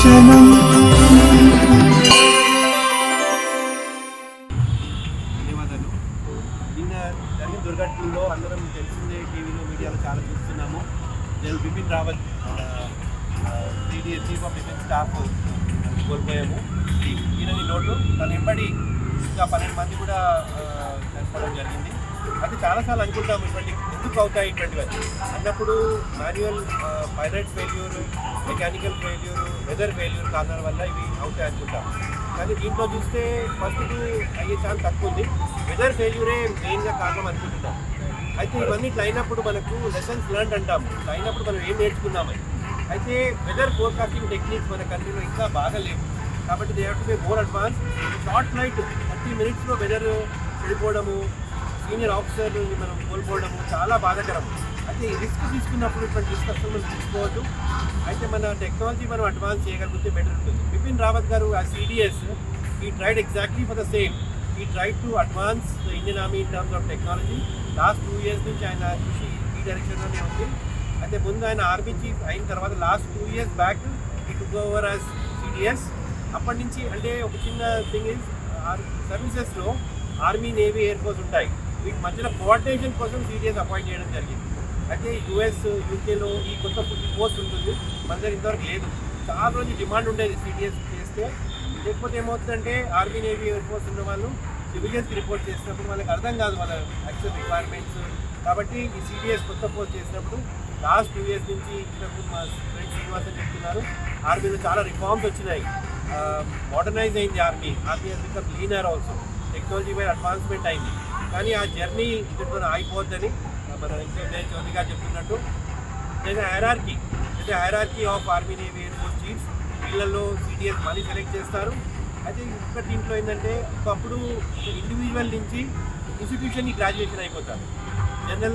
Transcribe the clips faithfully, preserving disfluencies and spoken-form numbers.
దర్శనం ధన్యవాదాలు. నిన్న జరిగిన దుర్ఘటనలో అందరం తెలిసిందే, టీవీలో మీడియాలో చాలా చూస్తున్నాము. General Bipin Rawat CDS chief of defence staff కోల్పోయాము. ఈయనని లోటు తన వెంబడి ఇంకా పన్నెండు మంది కూడా చనిపోవడం జరిగింది. అయితే చాలాసార్లు అనుకుంటాము ఇటువంటి ఎందుకు అవుతాయి ఇటువంటివి అన్నప్పుడు manual pilot failure, mechanical failure, weather failure కారణాల వల్ల ఇవి అవుతాయి అనుకుంటాం. కానీ దీంట్లో చూస్తే ఫస్ట్ అయ్యే ఛాన్స్ తక్కువ ఉంది. వెదర్ ఫెయిల్యూరే మెయిన్గా కారణం అనుకుంటున్నాం. అయితే ఇవన్నీ ఇట్లా అయినప్పుడు మనకు లెసన్స్ లెర్న్ అంటాము. ఇట్లా అయినప్పుడు మనం ఏం నేర్చుకున్నామని. అయితే వెదర్ ఫోర్కాస్టింగ్ టెక్నిక్స్ మన కంట్రీలో ఇంకా బాగా లేవు. కాబట్టి they have to be more advance. Short flight thirty మినిట్స్లో వెదర్ చెడిపోవడము, సీనియర్ ఆఫీసర్ మనం కోల్పోవడము చాలా బాధాకరం. అయితే ఈ రిస్క్ తీసుకున్నప్పుడు ఇటువంటి రిస్క్ అసలు మనం తీసుకోవద్దు. అయితే మన టెక్నాలజీ మనం అడ్వాన్స్ చేయగలిగితే బెటర్ ఉంటుంది. బిపిన్ రావత్ గారు ఆ సిడిఎస్ ఈ tried exactly for the same. ఈ tried to advance the Indian army in terms of technology. Last two years నుంచి ఆయన కృషి ఈ డైరెక్షన్లోనే ఉంది. అయితే ముందు ఆయన ఆర్మీ చీఫ్ అయిన తర్వాత లాస్ట్ టూ ఇయర్స్ బ్యాక్ ఈ టుక్ ఓవర్ యాజ్ సిడిఎస్. అప్పటి నుంచి అంటే ఒక చిన్న థింగ్ ఇస్ సర్వీసెస్లో ఆర్మీ, నేవీ, ఎయిర్ ఫోర్స్ ఉంటాయి. వీటి మధ్యన కోఆర్డినేషన్ కోసం సిడిఎస్ అపాయింట్ చేయడం జరిగింది. అయితే యూఎస్, యూకేలో ఈ కొత్త పోస్ట్ ఉంటుంది, మన దగ్గర ఇంతవరకు లేదు. చాలా రోజు డిమాండ్ ఉండేది సిడిఎస్ చేస్తే. లేకపోతే ఏమవుతుందంటే ఆర్మీ, నేవీ, ఎయిర్ ఫోర్స్ ఉన్న వాళ్ళు సివిలియన్స్కి రిపోర్ట్ చేసినప్పుడు వాళ్ళకి అర్థం కాదు వాళ్ళ యాక్చువల్ రిక్వైర్మెంట్స్. కాబట్టి ఈ సిడిఎస్ కొత్త పోస్ట్ చేసినప్పుడు లాస్ట్ టూ ఇయర్స్ నుంచి ఇంతకు మా ఫ్రెండ్ శ్రీనివాస్ అని చెప్తున్నారు, ఆర్మీలో చాలా రిఫార్మ్స్ వచ్చినాయి. మోడర్నైజ్ అయింది army. Army has become leaner also. Technology మీద అడ్వాన్స్మెంట్ అయింది. కానీ ఆ జర్నీ ఇంతటితో ఆగిపోద్దని మన వెంకయ్య చౌదరి గారు చెప్తున్నట్టు లేదా హైరార్కీ అయితే hierarchy of army, navy, air force chiefs వీళ్ళల్లో సిడిఎస్ మనీ సెలెక్ట్ చేస్తారు. అయితే ఒక్క దీంట్లో ఏంటంటే ఒకప్పుడు ఒక ఇండివిజువల్ నుంచి ఇన్స్టిట్యూషన్కి గ్రాడ్యుయేషన్ అయిపోతారు. జనరల్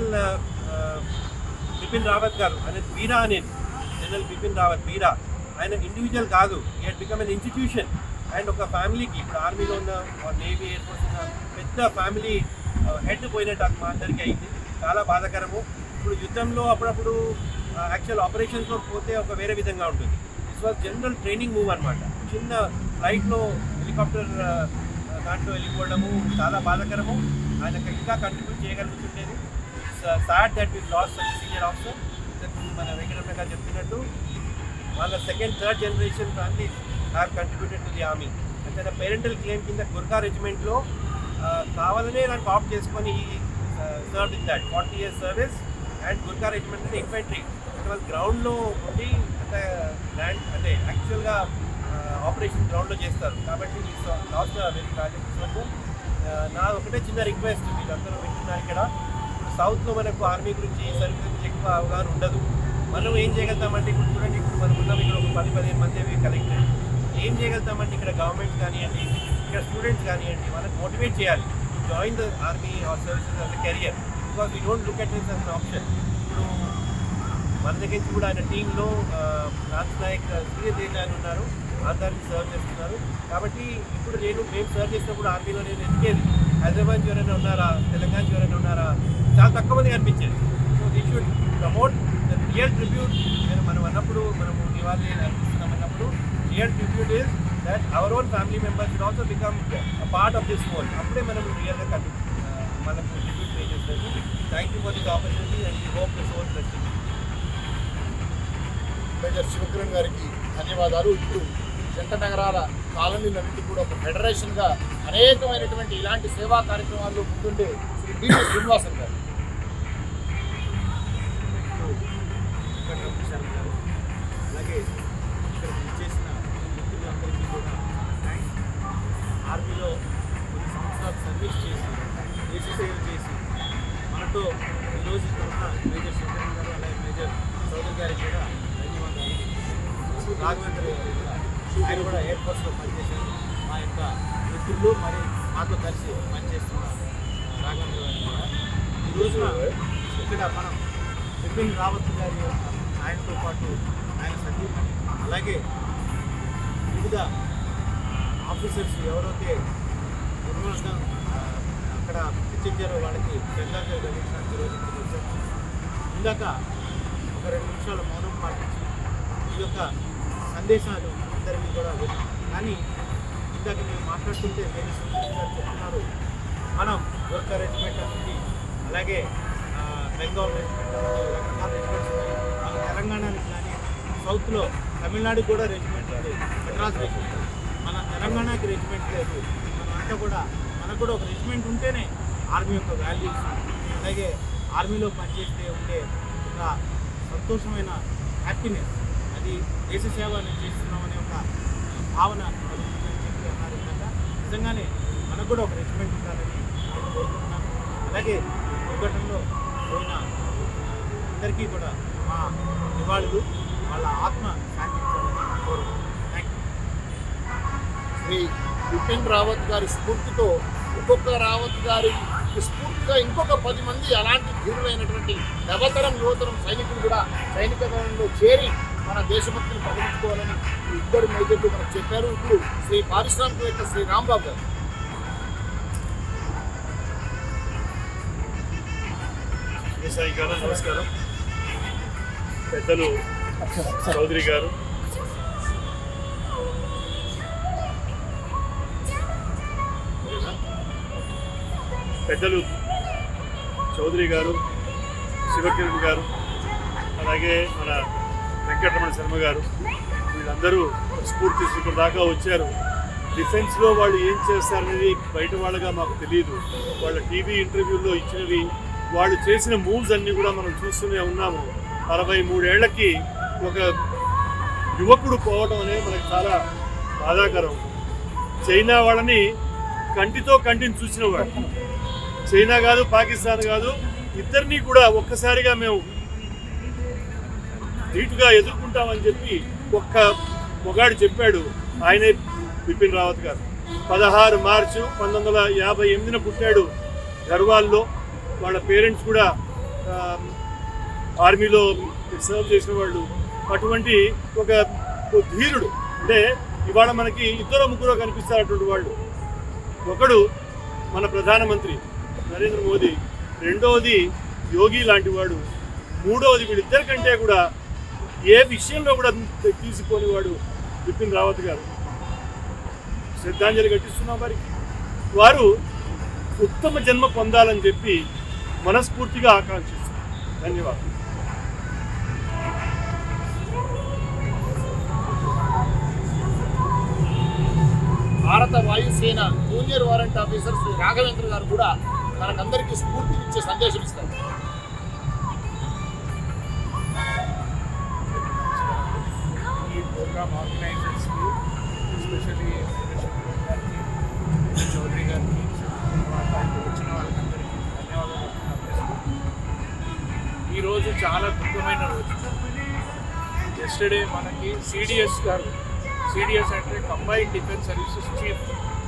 బిపిన్ రావత్ గారు ఆయన బీరా అనేది జనరల్ బిపిన్ రావత్ బీరా ఆయన ఇండివిజువల్ కాదు, ఈ he'd become an institution. And ఒక ఫ్యామిలీకి ఇప్పుడు ఆర్మీలో ఉన్న నేవీ, ఎయిర్ ఫోర్స్ ఉన్న పెద్ద ఫ్యామిలీ హెడ్ పోయినట్టు మా అందరికీ అయింది. చాలా బాధాకరము. ఇప్పుడు యుద్ధంలో అప్పుడప్పుడు యాక్చువల్ ఆపరేషన్స్లో పోతే ఒక వేరే విధంగా ఉంటుంది. This was general training move అనమాట. చిన్న ఫ్లైట్లో హెలికాప్టర్ దాంట్లో వెళ్ళిపోవడము చాలా బాధాకరము. ఆయనకు ఇంకా కంట్రిబ్యూట్ చేయగలుగుతుండేది. Sad that we lost senior officer. మన వెంకటరమణ గారు చెప్తున్నట్టు వాళ్ళ second, third generation families have contributed to the army. అంటే పేరెంటల్ క్లెయిమ్ కింద గుర్ఖా రెజిమెంట్లో కావాలనే నాకు ఆప్ట్ చేసుకొని serve in that forty years service. And Gurkha regiment అంటే ఇన్ఫెంట్రీ అంటే వాళ్ళు గ్రౌండ్లో ఉండి అంటే ల్యాండ్ అంటే యాక్చువల్గా ఆపరేషన్ గ్రౌండ్లో చేస్తారు. కాబట్టి లాస్ట్ వెరీ ప్రాజెక్ట్స్. నా ఒకటే చిన్న రిక్వెస్ట్, వీళ్ళందరూ వింటున్నారు ఇక్కడ. ఇప్పుడు సౌత్లో మనకు ఆర్మీ గురించి, సర్వీస్ గురించి ఎక్కువ అవగాహన ఉండదు. మనం ఏం చేయగలుగుతామంటే ఇప్పుడు చూడండి, ఇప్పుడు మనం ఉన్నాం ఇక్కడ ఒక పది పదిహేను మంది అవి కలెక్టెడ్. ఏం చేయగలుగుతామంటే ఇక్కడ గవర్నమెంట్స్ కానివ్వండి, ఇక్కడ స్టూడెంట్స్ కానివ్వండి, వాళ్ళకి మోటివేట్ చేయాలి to join the army or services as a career. Because we don't look at this as an option. ఇప్పుడు మన దగ్గర నుంచి కూడా ఆయన టీంలో రాజ్ నాయక్ శ్రీదేవి అని ఉన్నారు, ఆంధ్రాకి సర్వ్ చేస్తున్నారు. కాబట్టి ఇప్పుడు నేను మేము సర్వ్ చేసినప్పుడు ఆర్మీలో నేను ఎదిగేది హైదరాబాద్ ఎవరైనా ఉన్నారా, తెలంగాణ ఎవరైనా ఉన్నారా, చాలా తక్కువ మంది కనిపించేది. So they should promote the real tribute. నేను మనం అన్నప్పుడు మనము నివాళి అర్పిస్తున్నాం అన్నప్పుడు real tribute is that our own family members should also become a part of this world. అప్పుడే మనం రియల్గా కంట్రి మనకు ట్రిబ్యూట్ పే చేస్తారు. Thank you for this opportunity and we hope this world rest. Major Shivakiran గారికి ధన్యవాదాలు. ఇప్పుడు జంట నగరాల కాలనీలన్నింటి కూడా ఒక ఫెడరేషన్గా అనేకమైనటువంటి ఇలాంటి సేవా కార్యక్రమాల్లో ముందుండే శ్రీ బివి శ్రీనివాసన్ గారు. అలాగే ఇక్కడ చేసిన మిత్రులందరికీ కూడా థ్యాంక్స్. ఆర్మీలో కొన్ని సంవత్సరాలు సర్వీస్ చేసి, దేశ సేవ చేసి మనతో ఈరోజు ఇక్కడ ఉన్న మేజర్ శంకరన్ గారు, అలాగే మేజర్ చౌదరి గారికి కూడా ధన్యవాదాలు. రాఘవేంద్ర గారు కూడా, ఆయన కూడా ఎయిర్ ఫోర్స్లో పనిచేశారు. మా యొక్క మిత్రులు మరి మాతో కలిసి పనిచేస్తున్న రాఘవేంద్ర గారు కూడా ఈ రోజున ఇక్కడ మనం బిపిన్ రావత్ గారి ఆయనతో పాటు ఆయన సతీమణి, అలాగే వివిధ ఆఫీసర్స్ ఎవరైతే నిర్మూలన అక్కడ హెచ్చరించారో వాళ్ళకి శ్రద్ధాంజలి ఘటించడానికి ఈరోజు ఇక్కడికి వచ్చాము. ఇందాక ఒక రెండు నిమిషాలు మౌనం పాటించి ఈ యొక్క సందేశాలు అందరికీ కూడా కానీ ఇందాక మేము మాట్లాడుతుంటే వేరే గారు చెప్తున్నారు మనం గోర్ఖా రెజిమెంట్ అనేది అలాగే బెంగాల్ రెజిమెంట్ రకరకాల రెజిమెంట్స్ ఉన్నాయి. మన తెలంగాణకి కానీ సౌత్లో తమిళనాడుకి కూడా రెజిమెంట్ ఉంది, మెడ్రాస్ రెజిమెంట్. మన తెలంగాణకి రెజిమెంట్ లేదు. మనమంతా కూడా మనకు కూడా ఒక రెజిమెంట్ ఉంటేనే ఆర్మీ యొక్క వాల్యూస్ అలాగే ఆర్మీలో పనిచేస్తే ఉండే ఒక సంతోషమైన హ్యాపీనెస్ అది దేశ సేవ అనేది చేస్తున్నామనే ఒక భావన కలుగుతుందని చెప్పి అన్నారు. విధంగా నిజంగానే మనకు కూడా ఒక రెజిమెంట్ ఉండాలని నేను కోరుకుంటున్నాను. అలాగే దుర్ఘటనలో పోయిన అందరికీ కూడా మా నివాళులు, వాళ్ళ ఆత్మ శాంతించాలని కోరుకుంటున్నాను. Thank you. శ్రీ బిపిన్ రావత్ గారి స్ఫూర్తితో ఒక్కొక్క రావత్ గారి స్ఫూర్తిగా ఇంకొక పది మంది అలాంటి ధీరులైనటువంటి నవతరం యువతరం సైనికులు కూడా సైనిక దళంలో చేరి మన దేశభక్తిని ప్రకటించుకోవాలని ఇద్దరు మేజర్లు మనకు చెప్పారు. ఇప్పుడు శ్రీ పారిశ్రామికవేత్త శ్రీ రాంబాబు గారు. సాయంకాలం నమస్కారం. పెద్దలు చౌదరి గారు, పెద్దలు చౌదరి గారు, శివకిరణ్ గారు, అలాగే మన వెంకటరమణ శర్మ గారు, వీళ్ళందరూ స్ఫూర్తి ఇక్కడ దాకా వచ్చారు. డిఫెన్స్లో వాళ్ళు ఏం చేస్తారనేది బయట వాళ్ళగా మాకు తెలియదు. వాళ్ళ టీవీ ఇంటర్వ్యూల్లో ఇచ్చినవి, వాళ్ళు చేసిన మూవ్స్ అన్నీ కూడా మనం చూస్తూనే ఉన్నాము. అరవై మూడేళ్లకి ఒక యువకుడు పోవడం అనేది మనకు చాలా బాధాకరం. చైనా వాళ్ళని కంటితో కంటిని చూసిన వాడు, చైనా కాదు పాకిస్తాన్ కాదు, ఇద్దరినీ కూడా ఒక్కసారిగా మేము ధీటుగా ఎదుర్కొంటామని చెప్పి ఒక్క మొగాడు చెప్పాడు. ఆయనే బిపిన్ రావత్ గారు. పదహారు మార్చు పంతొమ్మిది వందల యాభై ఎనిమిదిన పుట్టాడు గర్వాల్లో. వాళ్ళ పేరెంట్స్ కూడా ఆర్మీలో సర్వ్ చేసిన వాళ్ళు. అటువంటి ఒక ధీరుడు. అంటే ఇవాళ మనకి ఇద్దరు ముగ్గురు కనిపిస్తారు వాళ్ళు. ఒకడు మన ప్రధానమంత్రి నరేంద్ర మోదీ, రెండవది యోగి లాంటి వాడు, మూడవది వీళ్ళిద్దరి కంటే కూడా ఏ విషయంలో కూడా తీసుకొని బిపిన్ రావత్ గారు. శ్రద్ధాంజలి ఘటిస్తున్నాం వారికి. వారు ఉత్తమ జన్మ పొందాలని చెప్పి మనస్ఫూర్తిగా ఆకాంక్షిస్తున్నాం. ధన్యవాదాలు. భారత వాయుసేన junior warrant officer Shri Raghavendra గారు కూడా మనకందరికీ స్ఫూర్తినిచ్చే సందేశం ఇస్తారు. ఈ ప్రోగ్రామ్ ఆర్గనైజర్స్కి, ఎస్పెషల్లీ చౌదరి గారికి, వచ్చిన వాళ్ళందరికీ ధన్యవాదాలు అర్పిస్తూ, ఈరోజు చాలా దుఃఖమైన రోజు. ఎస్టర్డే మనకి సిడిఎస్ గారు, సిడిఎస్ అంటే combined defence services chief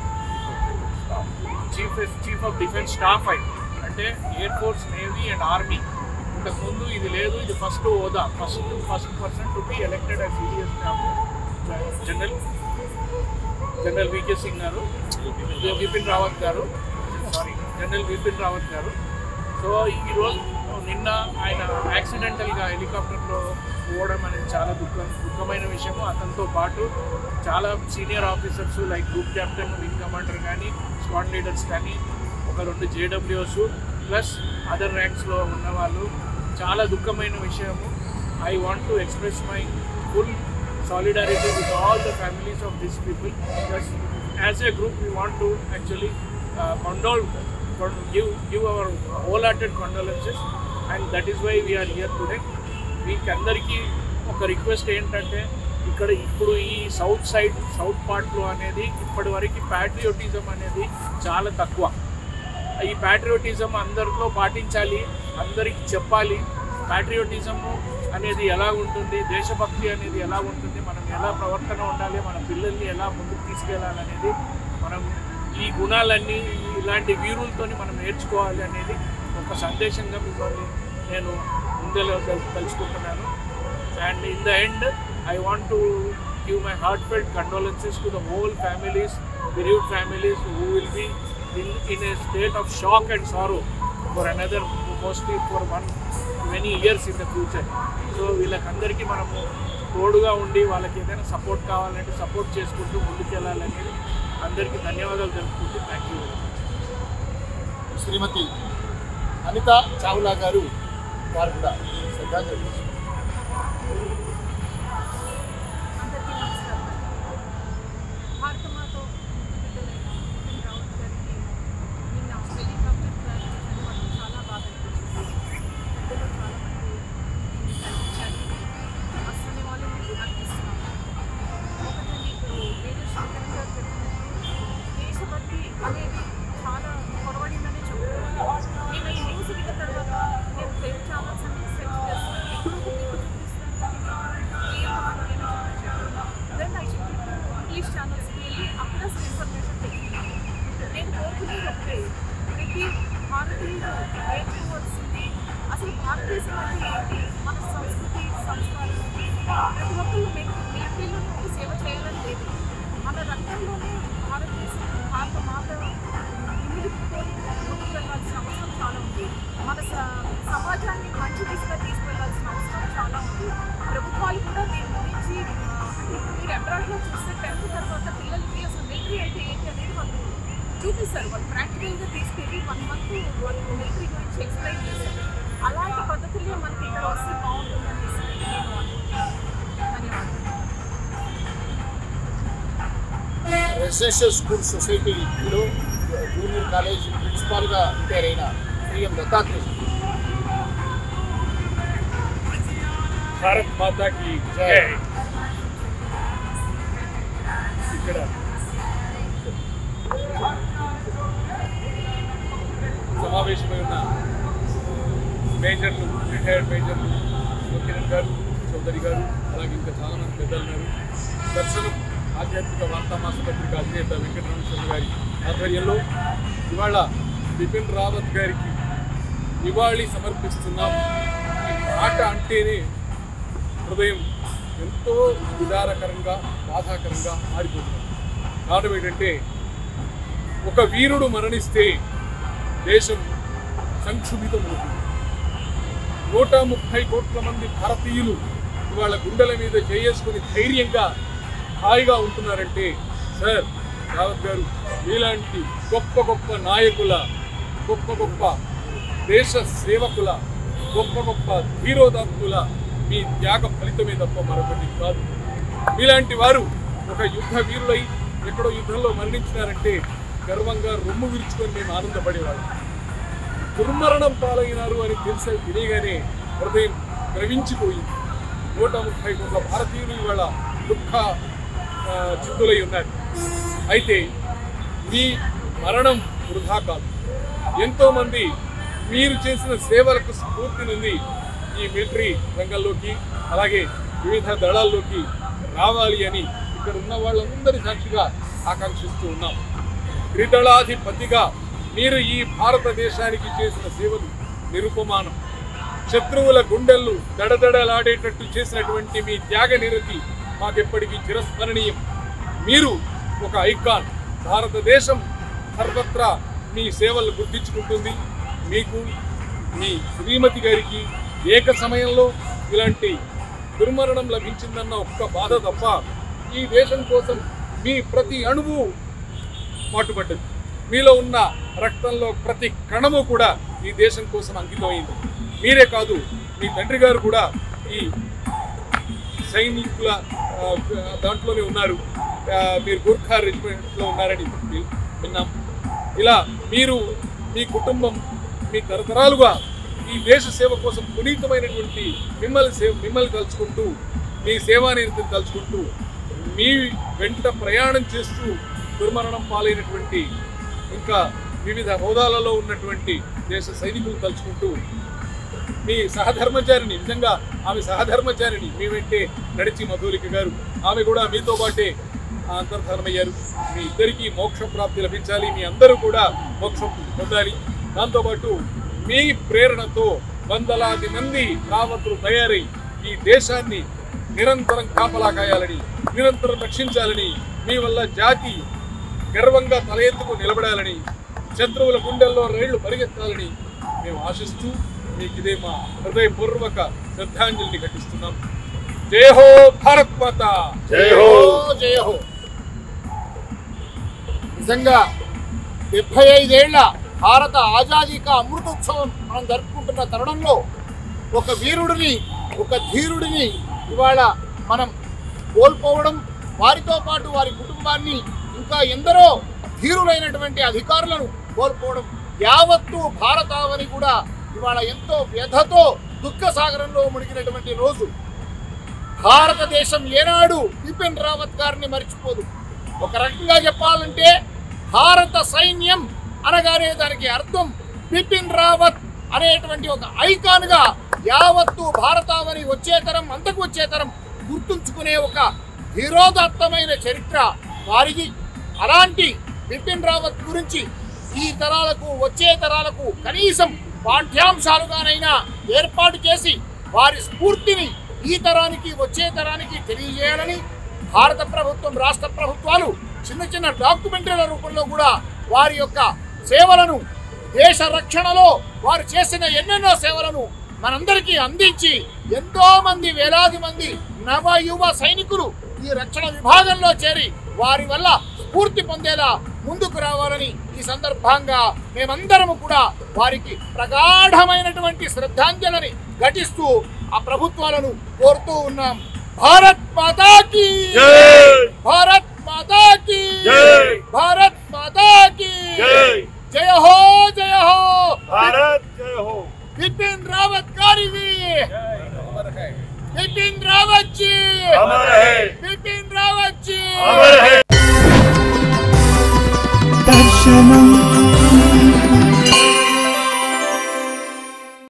chief chief of defence staff అయింది. అంటే air force, navy and army. ఇంతకుముందు ఇది లేదు, ఇది ఫస్ట్ హోదా, first first person to be elected as CDS staff general general VK Singh గారు, బిపిన్ రావత్ గారు, సారీ జనరల్ బిపిన్ రావత్ గారు. సో ఈరోజు నిన్న ఆయన యాక్సిడెంటల్గా హెలికాప్టర్లో పోవడం అనేది చాలా దుఃఖం దుఃఖమైన విషయము. అతనితో పాటు చాలా senior officers like group captain, wing commander కానీ, స్క్వాడ్ లీడర్స్ కానీ, ఒక రెండు జేడబ్ల్యూఎస్ ప్లస్ అదర్ ర్యాంక్స్లో ఉన్న వాళ్ళు. చాలా దుఃఖమైన విషయము. I want to express my full solidarity with all the families of these people. Because as a group we want to actually uh, condole, give, give our wholehearted condolences, and that is why we are here today. మీకందరికీ ఒక request ఏంటంటే, ఇక్కడ ఇప్పుడు ఈ south side south పార్ట్లో అనేది ఇప్పటి వరకు ప్యాట్రియోటిజం అనేది చాలా తక్కువ. ఈ ప్యాట్రియోటిజం అందరిలో పాటించాలి, అందరికీ చెప్పాలి. ప్యాట్రియోటిజము అనేది ఎలా ఉంటుంది, దేశభక్తి అనేది ఎలా ఉంటుంది, మనం ఎలా ప్రవర్తన ఉండాలి, మన పిల్లల్ని ఎలా ముందుకు తీసుకెళ్ళాలనేది మనం ఈ గుణాలన్నీ ఇలాంటి వీరులతో మనం నేర్చుకోవాలి అనేది ఒక సందేశంగా మిమ్మల్ని నేను ముందులో తలుచుకుంటున్నాను. And in the end I want to give my heartfelt condolences to the whole families, bereaved families who will be in, in a state of shock and sorrow for another, mostly for one many years in the future. So వీళ్ళకందరికీ మనము తోడుగా ఉండి వాళ్ళకి ఏదైనా support కావాలంటే support చేసుకుంటూ ముందుకెళ్ళాలనేది అందరికీ ధన్యవాదాలు తెలుపుకుంటూ thank you very much. Shrimati Anita Chawla గారు వారు కూడా శ్రద్ధాంజలి. అందరికీ నమస్కారం. భారతమాత బిపిన్ రావత్ గారికి నిన్న హెలికాప్టర్ క్రాష్ చనిపోవడం చాలా బాధ అనిపించింది. పెద్దలు చాలామంది కనిపించారు. అసలు వాళ్ళని అనిపిస్తున్నాము. ఒకటి మీకు మేజర్ శంకరన్ గారు చెప్పినట్టు దేశభక్తి అనేది చాలా పొడవడిందనే చెప్పుకోవాలి. నేను ఈ న్యూస్ విన్న తర్వాత నేను తెలుగు ఛానల్స్ అన్ని సెర్చ్ చేస్తాను. ఎక్కడో మీకు దెన్ ఐ చెక్ ఇంగ్లీష్ ఛానల్స్కి వెళ్ళి అక్కడ అసలు ఇన్ఫర్మేషన్ తెచ్చుకున్నాను. నేను కోరుకునేది ఒకటే, ప్రతి భారతీయుడు నేర్చుకోవాల్సింది అసలు భారతదేశం అంటే ఏంటి, మన సంస్కృతి సంస్కారం. ప్రతి ఒక్కరు మిలిటరీలోనే ఉండి సేవ చేయాలని లేదు. మన రక్తంలోనే భారతదేశం భారత మాత ఇమిడిపోయి ముందుకు వెళ్ళాల్సిన అవసరం చాలా ఉంది. మన సమాజాన్ని మంచి దిశగా తీసుకెళ్లాల్సిన అవసరం చాలా ఉంది. ప్రభుత్వాలు కూడా దీని గురించి మీరు అబ్రాడ్లో చూస్తే టెన్త్ తర్వాత పిల్లలకి అసలు మిలిటరీ అయితే ఏంటి అనేది వాళ్ళు చూపిస్తారు. వాళ్ళు ప్రాక్టికల్గా తీసుకెళ్ళి వన్ మంత్ వాళ్ళు మిలిటరీ గురించి ఎక్స్ప్లెయిన్ చేస్తారు. అలాంటి పద్ధతుల్లో మనకి ఇక్కడ వస్తే బాగుంటుందనేసి నేను అనుకుంటున్నాను. ధన్యవాదాలు. రెసిడెన్షియల్ స్కూల్ సొసైటీలో జూనియర్ కాలేజ్ ప్రిన్సిపాల్గా రిటైర్ అయిన శ్రీ ఎం దత్తాత్రేయ. భారత్ మాతాకి జై. ఇక్కడ సమావేశమై ఉన్న మేజర్లు, రిటైర్డ్ మేజర్లు శివకిరణ్ గారు, చౌదరి గారు, అలాగే ఇంకా చాలామంది పెద్దలు ఉన్నారు. దర్శనం ఆధ్యాత్మిక వార్తా మాసపత్రిక అధినేత వెంకటరమణ శర్మ గారి ఆధ్వర్యంలో ఇవాళ బిపిన్ రావత్ గారికి నివాళి సమర్పిస్తున్నాం. ఈ మాట అంటేనే హృదయం ఎంతో విదారకరంగా, బాధాకరంగా మారిపోతుంది. కారణం ఏంటంటే, ఒక వీరుడు మరణిస్తే దేశం సంక్షుభితమవుతుంది. నూట ముప్పై కోట్ల మంది భారతీయులు ఇవాళ గుండెల మీద చేసుకుని ధైర్యంగా హాయిగా ఉంటున్నారంటే, సార్ రావత్ గారు మీలాంటి గొప్ప గొప్ప నాయకుల, గొప్ప గొప్ప దేశ సేవకుల, గొప్ప గొప్ప ధీరోదాత్తుల మీ త్యాగ ఫలితమే తప్ప మరొకటి కాదు. మీలాంటి వారు ఒక యుద్ధ వీరులై ఎక్కడో యుద్ధంలో మరణించినారంటే గర్వంగా రొమ్ము విరుచుకొని మేము ఆనందపడేవాళ్ళం. దుర్మరణం పాలైనారు అని తెలిసే తెలియగానే హృదయం ద్రవించిపోయింది. నూట ముప్పై కోట్ల భారతీయులు ఇవాళ దుఃఖ చిత్తులై ఉన్నారు. అయితే మీ మరణం వృధా కాదు. ఎంతోమంది మీరు చేసిన సేవలకు స్ఫూర్తి నుండి ఈ మిలిటరీ రంగంలోకి, అలాగే వివిధ దళాల్లోకి రావాలి అని ఇక్కడ ఉన్న వాళ్ళందరి సాక్షిగా ఆకాంక్షిస్తూ ఉన్నాం. త్రిదళాధిపతిగా మీరు ఈ భారతదేశానికి చేసిన సేవలు నిరుపమానం. శత్రువుల గుండెళ్ళు దడదడలాడేటట్టు చేసినటువంటి మీ త్యాగ నిరతి మాకెప్పటికీ చిరస్మరణీయం. మీరు ఒక ఐకాన్. భారతదేశం సర్వత్రా మీ సేవలు గుర్తించుకుంటుంది. మీకు మీ శ్రీమతి గారికి ఏక సమయంలో ఇలాంటి దుర్మరణం లభించిందన్న ఒక్క బాధ తప్ప ఈ దేశం కోసం మీ ప్రతి అణువు మాటుపడ్డది. మీలో ఉన్న రక్తంలో ప్రతి కణము కూడా ఈ దేశం కోసం అంకితమైంది. మీరే కాదు, మీ తండ్రి గారు కూడా ఈ సైనికుల దాంట్లోనే ఉన్నారు. మీరు గూర్ఖా రెజిమెంట్లో ఉన్నారని విన్నాం. ఇలా మీరు, మీ కుటుంబం, మీ తరతరాలుగా ఈ దేశ సేవ కోసం పునీతమైనటువంటి మిమ్మల్ని సేవ మిమ్మల్ని తలుచుకుంటూ, మీ సేవానిరతిని తలుచుకుంటూ, మీ వెంట ప్రయాణం చేస్తూ దుర్మరణం పాలైనటువంటి ఇంకా వివిధ హోదాలలో ఉన్నటువంటి దేశ సైనికులు తలుచుకుంటూ, మీ సహధర్మచారిని, నిజంగా ఆమె సహధర్మచారిని మీ వెంటే నడిచి మధులిక గారు, ఆమె కూడా మీతో పాటే అంతర్ధానమయ్యారు. మీ ఇద్దరికీ మోక్ష ప్రాప్తి లభించాలి, మీ అందరూ కూడా మోక్షం పొందాలి. దాంతోపాటు మీ ప్రేరణతో వందలాది మంది రావతులు తయారై ఈ దేశాన్ని నిరంతరం కాపలా కాయాలని, నిరంతరం రక్షించాలని, మీ వల్ల జాతి గర్వంగా తల ఎత్తుకు నిలబడాలని, శత్రువుల గుండెల్లో రైళ్లు పరిగెత్తాలని మేము ఆశిస్తూ మీకు ఇదే మా హృదయపూర్వక శ్రద్ధాంజలిని ఘటిస్తున్నాం. జై హో భారత్ మాతా. జై హో జై హో. నిజంగా డెబ్బై ఐదేళ్ల భారత ఆజాదీ కా అమృతోత్సవం మనం జరుపుకుంటున్న తరుణంలో ఒక వీరుడిని, ఒక ధీరుడిని ఇవాళ మనం కోల్పోవడం, వారితో పాటు వారి కుటుంబాన్ని, ఇంకా ఎందరో ధీరులైనటువంటి అధికారులను కోల్పోవడం, యావత్తు భారతావని కూడా ఇవాళ ఎంతో వ్యధతో దుఃఖ సాగరంలో మునిగినటువంటి రోజు. భారతదేశం ఏనాడు బిపిన్ రావత్ గారిని మర్చిపోదు. ఒక రకంగా చెప్పాలంటే భారత సైన్యం అనగానే దానికి అర్థం బిపిన్ రావత్ అనేటువంటి ఒక ఐకాన్గా యావత్తు భారతావని వచ్చే తరం, అంతకు వచ్చే తరం గుర్తుంచుకునే ఒక ధీరోదాత్తమైన చరిత్ర వారిది. అలాంటి బిపిన్ రావత్ గురించి ఈ తరాలకు, వచ్చే తరాలకు కనీసం పాఠ్యాంశాలుగానైనా ఏర్పాటు చేసి వారి స్ఫూర్తిని ఈ తరానికి, వచ్చే తరానికి తెలియజేయాలని భారత ప్రభుత్వం, రాష్ట్ర ప్రభుత్వాలు చిన్న చిన్న డాక్యుమెంటరీల రూపంలో కూడా వారి యొక్క సేవలను, దేశ రక్షణలో వారు చేసిన ఎన్నెన్నో సేవలను మనందరికీ అందించి ఎంతో మంది, వేలాది మంది నవ యువ సైనికులు ఈ రక్షణ విభాగంలో చేరి వారి వల్ల స్ఫూర్తి పొందేలా ముందుకు రావాలని ఈ సందర్భంగా మేమందరము కూడా వారికి ప్రగాఢమైనటువంటి శ్రద్ధాంజలిని ఘటిస్తూ ఆ ప్రభుత్వాలను కోరుతూ ఉన్నాం. భారత్ మాతా కీ జై, భారత్ మాతా కీ జై, భారత్ మాతా కీ జై. జయ హో, జయ హో భారత్, జయ హో బిపిన్ రావత్ గారికి. బిపిన్ రావత్ జీ అమర్ హై, బిపిన్ రావత్ జీ అమర్ హై. దర్శనం